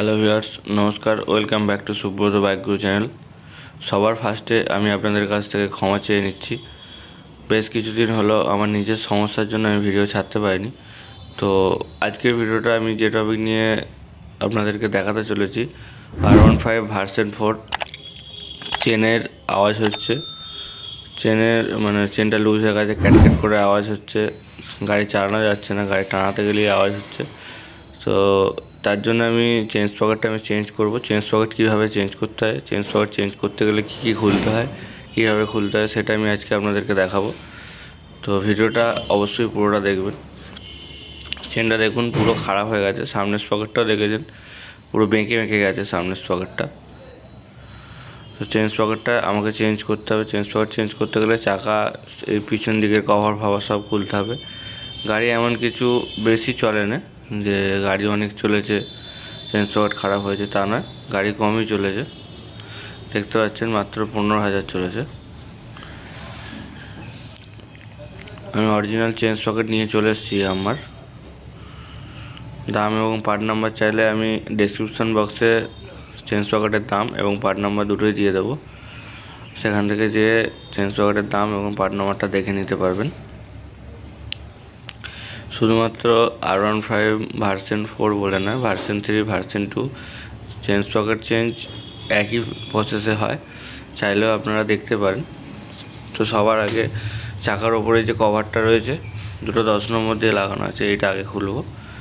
Hello viewers, নমস্কার। Welcome back to Subrata bike guru channel. সবার ফার্স্টে আমি আপনাদের কাছ থেকে ক্ষমা চেয়ে নিচ্ছি। বেশ কিছুদিন হলো আমার নিজের সমস্যার জন্য আমি ভিডিও ছাড়তে পারিনি। তো আজকের ভিডিওটা আমি যে টপিক নিয়ে আপনাদেরকে দেখাতে চলেছি, R15 ভার্সন 4 চেনের আওয়াজ হচ্ছে। চেনটা লুজ হয়ে গেছে, ক্যাটক্যাট করে আওয়াজ হচ্ছে, গাড়ি চালানো যাচ্ছে না, গাড়ি টানাতে গেলেই আওয়াজ হচ্ছে। তো তার জন্য আমি চেন স্পকেটটা চেঞ্জ করব। চেন স্পকেট কীভাবে চেঞ্জ করতে হয়, চেন স্পকেট চেঞ্জ করতে গেলে কী খুলতে হয়, কীভাবে খুলতে হয়, সেটা আমি আজকে আপনাদেরকে দেখাবো। তো ভিডিওটা অবশ্যই পুরোটা দেখবেন। চেনটা দেখুন পুরো খারাপ হয়ে গেছে, সামনের স্পকেটটাও দেখেছেন পুরো বেঁকে গেছে সামনের স্পকেটটা। তো চেন স্পকেটটা আমাকে চেঞ্জ করতে হবে। চেন স্পকেট চেঞ্জ করতে গেলে চাকা, এই পিছন দিকের কভার সব খুলতে হবে। গাড়ি এমন কিছু বেশি চলে না যে গাড়ি অনেক চলেছে চেন স্পকেট খারাপ হয়েছে, তা নয়, গাড়ি কমই চলেছে। দেখতে পাচ্ছেন মাত্র 15,000 চলেছে। আমি অরিজিনাল চেন স্পকেট নিয়ে চলে এসেছি। আমার দাম এবং পার্ট নাম্বার চাইলে আমি ডেসক্রিপশন বক্সে চেন স্পকেটের দাম এবং পার্ট নাম্বার দুটোই দিয়ে দেবো। সেখান থেকে যেয়ে চেন স্পকেটের দাম এবং পার্ট নাম্বারটা দেখে নিতে পারবেন। শুধুমাত্র R15 ভার্সন 4 বলে নয়, version 3, version 2 chain sprocket change একই প্রসেসে হয়, চাইলেও আপনারা দেখতে পারেন। তো সবার আগে চাকার ওপরে যে কভারটা রয়েছে, দুটো 10 নম্বর দিয়ে লাগানো আছে, এইটা আগে খুলব।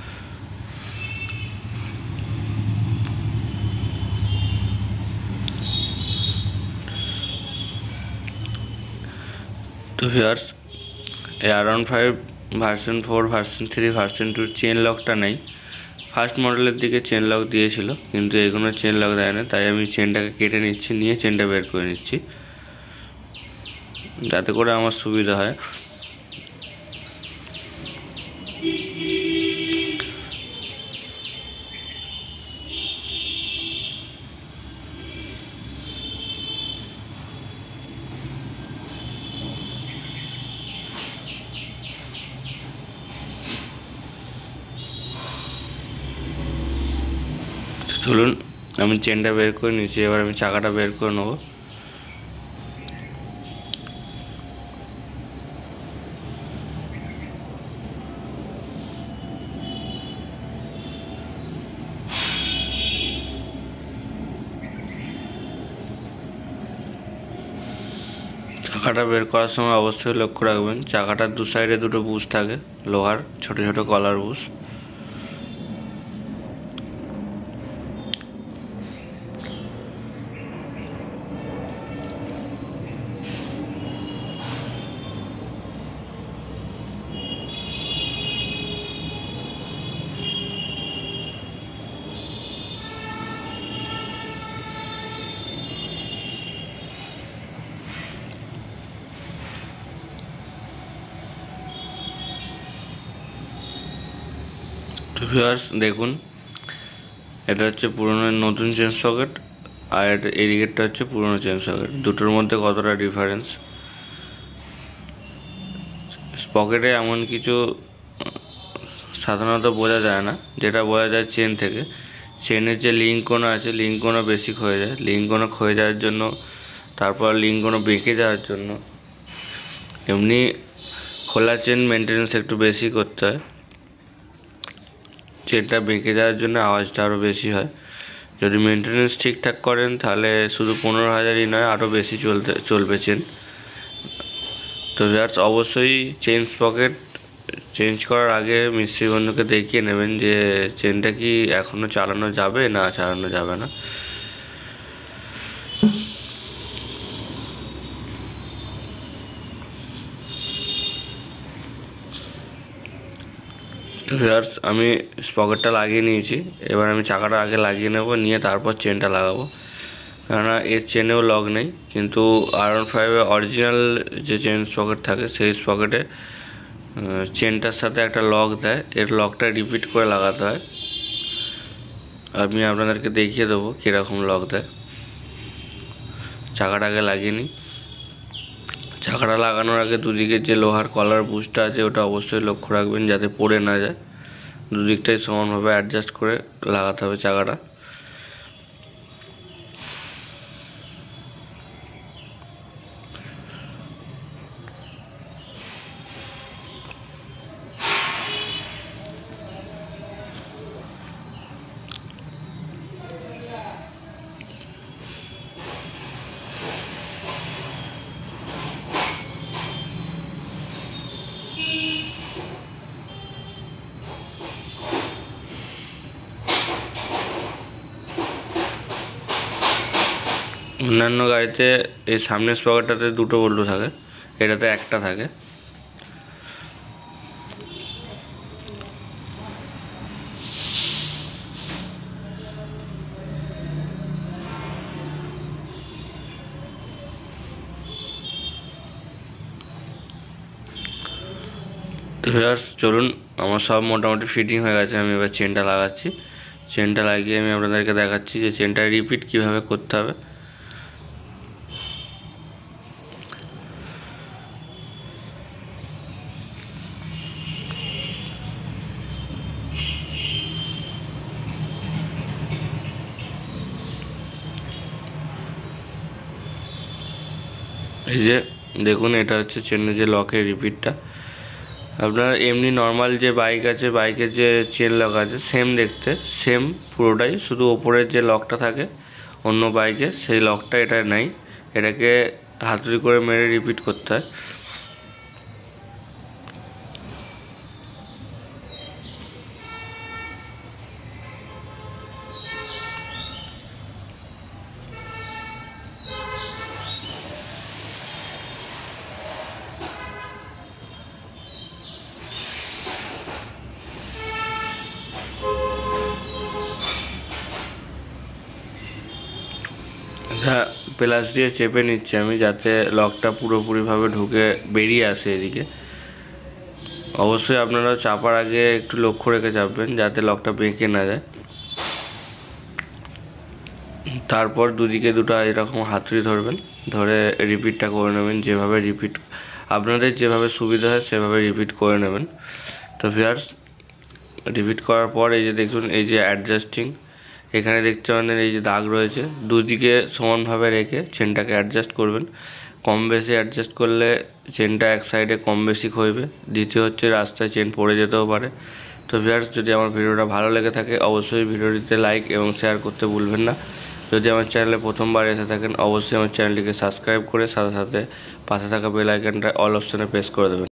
তো ভিউয়ার্স, এই R15 version 4, version 3, version 2 chain লকটা নেই। ফার্স্ট মডেলের দিকে চেন লক দিয়েছিল, কিন্তু এগুলো চেন লক দেয় না। তাই আমি চেনটাকে কেটে নিচ্ছি, নিয়ে চেনটা বের করে নিচ্ছি, যাতে করে আমার সুবিধা হয়। চলুন, আমি চেনটা বের করে নিচ্ছি। এবার আমি চাকাটা বের করে নেবো। চাকাটা বের করার সময় অবশ্যই লক্ষ্য রাখবেন, চাকাটার দু সাইডে দুটো বুশ থাকে, লোহার ছোট ছোট কলার বুশ। তো ভিউয়ার্স দেখুন, এটা হচ্ছে পুরনো নতুন চেন সকেট, আর এই দিকেরটা হচ্ছে পুরনো চেন সকেট। দুটোর মধ্যে কতটা ডিফারেন্স। স্পকেটে এমন কিছু সাধারণত বোঝা যায় না, যেটা বোঝা যায় চেন থেকে। চেনের যে লিঙ্ক কোনো আছে, লিঙ্ক কোনো বেশি ক্ষয়ে যায়। লিঙ্ক কোনো ক্ষয়ে যাওয়ার জন্য, তারপর লিঙ্ক কোনো বেঁকে যাওয়ার জন্য, এমনি খোলা চেন মেনটেন্যান্স একটু বেশি করতে হয়। চেনটা বেঁকে যাওয়ার জন্য আওয়াজটা আরও বেশি হয়। যদি মেনটেন্যান্স ঠিকঠাক করেন তাহলে শুধু 15,000ই নয়, আরও বেশি চলবে চেন। তো ভিউয়ার্স, অবশ্যই চেন স্পকেট চেঞ্জ করার আগে মিস্ত্রি বন্ধুকে দেখিয়ে নেবেন যে চেনটা কি এখনও চালানো যাবে না চালানো যাবে না। তো ভিউয়ার্স, আমি স্পকেটটা লাগিয়ে নিয়েছি। এবার আমি চাকাটা আগে লাগিয়ে নেব, নিয়ে তারপর চেনটা লাগাবো। কেননা এর চেনেও লক নেই, কিন্তু R15 অরিজিনাল যে চেন স্পকেট থাকে, সেই স্পকেটে চেনটার সাথে একটা লক দেয়। এর লকটা রিপিট করে লাগাতে হয়। আমি আপনাদেরকে দেখিয়ে দেবো কীরকম লক দেয়। চাকাটা আগে লাগিয়ে নিই। চাকাটা লাগানোর আগে দুদিকে যে লোহার কলার বুশটা আছে, ওটা অবশ্যই লক্ষ্য রাখবেন যাতে পড়ে না যায়। দুদিকটাই সমানভাবে অ্যাডজাস্ট করে লাগাতে হবে চাকাটা। অন্যান্য গাড়িতে এই সামনের স্পকেটটাতে দুটো বল্টু থাকে, এটাতে একটা থাকে। তো ভিউয়ার্স চলুন, আমার সব মোটামুটি ফিটিং হয়ে গেছে। আমি এবার চেনটা লাগাচ্ছি। চেনটা লাগিয়ে আমি আপনাদেরকে দেখাচ্ছি যে চেনটা রিপিট কীভাবে করতে হবে। এই যে দেখুন, এটা হচ্ছে চেনের যে লকের রিপিটটা। আপনার এমনি নর্মাল যে বাইক আছে, বাইকের যে চেন লক আছে সেম দেখতে, সেম পুরোটাই, শুধু ওপরের যে লকটা থাকে অন্য বাইকে সেই লকটা এটা নাই। এটাকে হাতুড়ি করে মেরে রিপিট করতে হয়। হ্যাঁ, প্লাস দিয়ে চেপে নিচ্ছি আমি, যাতে লকটা পুরোপুরিভাবে ঢুকে বেরিয়ে আসে এদিকে। অবশ্যই আপনারা চাপার আগে একটু লক্ষ্য রেখে চাপবেন যাতে লকটা বেঁকে না যায়। তারপর দুদিকে দুটো এরকম হাতুড়ি ধরবেন, ধরে রিপিটটা করে নেবেন। যেভাবে রিপিট আপনাদের যেভাবে সুবিধা হয় সেভাবে রিপিট করে নেবেন। তো ভিউয়ার্স, রিপিট করার পর এই যে দেখুন, এই যে অ্যাডজাস্টিং, এখানে দেখতে পাবেন এই যে দাগ রয়েছে, দুদিকে সমানভাবে রেখে চেনটাকে অ্যাডজাস্ট করবেন। কম বেশি অ্যাডজাস্ট করলে চেনটা এক সাইডে কম বেশি ক্ষয়বে। দ্বিতীয় হচ্ছে রাস্তায় চেন পড়ে যেতেও পারে। তো ভিউয়ার্স, যদি আমার ভিডিওটা ভালো লেগে থাকে অবশ্যই ভিডিওটিতে লাইক এবং শেয়ার করতে ভুলবেন না। যদি আমার চ্যানেলে প্রথমবার এসে থাকেন অবশ্যই আমার চ্যানেলটিকে সাবস্ক্রাইব করে সাথে সাথে পাশে থাকা বেল আইকনটা অল অপশানে প্রেস করে দেবেন।